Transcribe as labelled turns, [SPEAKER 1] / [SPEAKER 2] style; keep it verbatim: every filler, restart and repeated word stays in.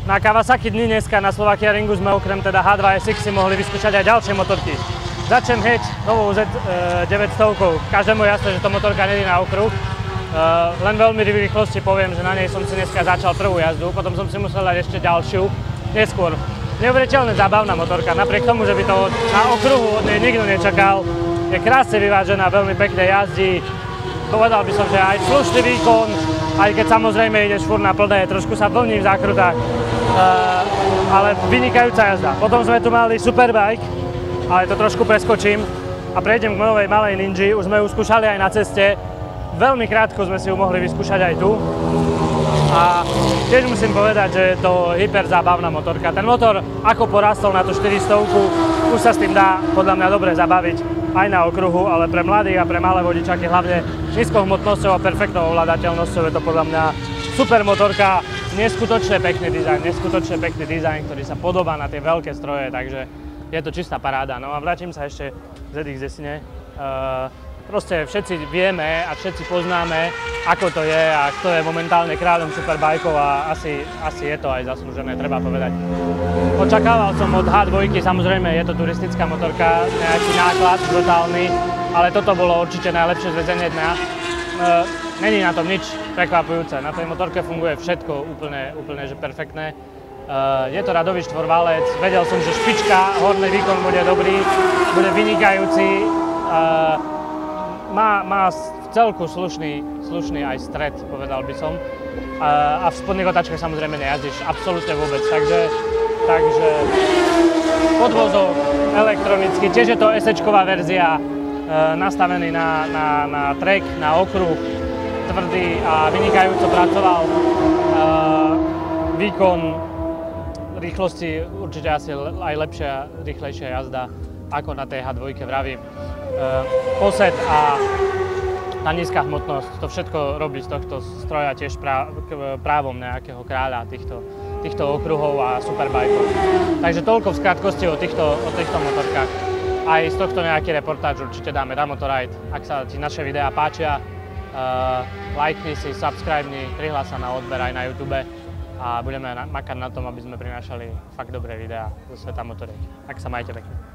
[SPEAKER 1] Na Kawasaki dni dneska na Slovakia Ringu sme okrem teda há dva es iks si mohli vyskúšať aj ďalšie motorky. Začnem hneď novou zet deväťsto. Každému je jasné, že to motorka nie je na okruh. Len veľmi v rýchlosti poviem, že na nej som si dneska začal prvú jazdu, potom som si musel dať ešte ďalšiu, neskôr. Neuveriteľne zábavná motorka, napriek tomu, že by to na okruhu od nej nikto nečakal. Je krásne vyvážená, veľmi pekne jazdí. Povedal by som, že aj slušný výkon, aj keď samozrejme ideš furt na plné, trošku sa vlní v zákrutách, ale vynikajúca jazda. Potom sme tu mali Superbike, ale to trošku preskočím a prejdem k novej malej Ninji. Už sme ju skúšali aj na ceste, veľmi krátko sme si ju mohli vyskúšať aj tu. A tiež musím povedať, že je to hyper zábavná motorka. Ten motor, ako porastol na tú štyristovku, už sa s tým dá podľa mňa dobre zabaviť aj na okruhu, ale pre mladých a pre malé vodičáky hlavne nízkou hmotnosťou a perfektnou ovládateľnosťou je to podľa mňa super motorka, neskutočne pekný dizajn, neskutočne pekný dizajn, ktorý sa podobá na tie veľké stroje, takže je to čistá paráda. No a vrátim sa ešte k zet iks desine. Uh, Proste všetci vieme a všetci poznáme, ako to je a kto je momentálne kráľom superbajkov a asi, asi je to aj zaslúžené, treba povedať. Očakával som od há dva, samozrejme je to turistická motorka, nejaký náklad brutálny, ale toto bolo určite najlepšie zväzenie dňa. E, není na tom nič prekvapujúce, na tej motorke funguje všetko úplne, úplne že perfektné. E, je to radový štvorvalec, vedel som, že špička, horný výkon bude dobrý, bude vynikajúci. E, Má, má v celku slušný, slušný aj stred, povedal by som. A, a v spodných otáčkach samozrejme nejazdíš absolútne vôbec, takže, takže podvozok elektronický, tiež je to esečková verzia, e, nastavený na, na, na track, na okruh, tvrdý a vynikajúco pracoval. E, výkon rýchlosti určite asi aj lepšia, rýchlejšia jazda ako na tej há dva, vravím. Poset a tá nízka hmotnosť, to všetko robí z tohto stroja tiež právom nejakého kráľa týchto, týchto okruhov a superbajkov. Takže toľko v skratkosti o týchto, o týchto motorkách. Aj z tohto nejaký reportáž určite dáme na Motorride. Ak sa ti naše videá páčia, uh, lajkni si, subscribeni, prihlás sa na odber aj na YouTube a budeme makať na tom, aby sme prinášali fakt dobré videá zo sveta motoriek. Tak sa majte pekne.